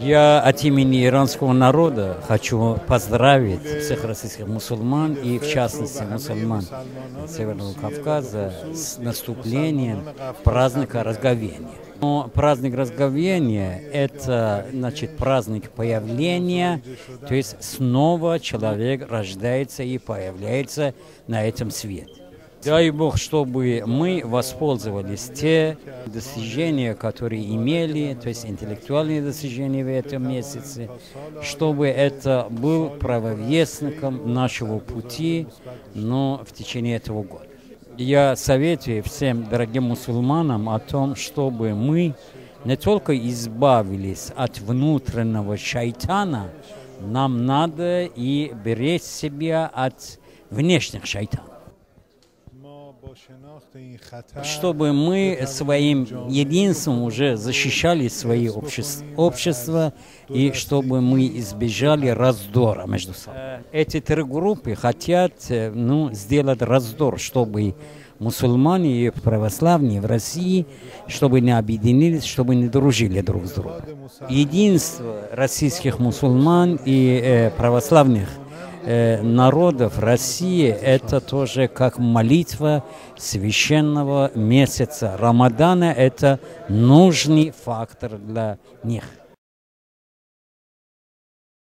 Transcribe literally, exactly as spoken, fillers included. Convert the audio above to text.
Я от имени иранского народа хочу поздравить всех российских мусульман и, в частности, мусульман Северного Кавказа с наступлением праздника Разговения. Но праздник Разговения – это, значит, праздник появления, то есть снова человек рождается и появляется на этом свете. Дай Бог, чтобы мы воспользовались те достижения, которые имели, то есть интеллектуальные достижения в этом месяце, чтобы это был правовестником нашего пути, но в течение этого года. Я советую всем дорогим мусульманам о том, чтобы мы не только избавились от внутреннего шайтана, нам надо и беречь себя от внешних шайтанов. Чтобы мы своим единством уже защищали свои общества, общества и чтобы мы избежали раздора между собой. Эти три группы хотят ну, сделать раздор, чтобы мусульмане и православные в России, чтобы не объединились, чтобы не дружили друг с другом. Единство российских мусульман и э, православных народов России – это тоже как молитва священного месяца Рамадана, это нужный фактор для них.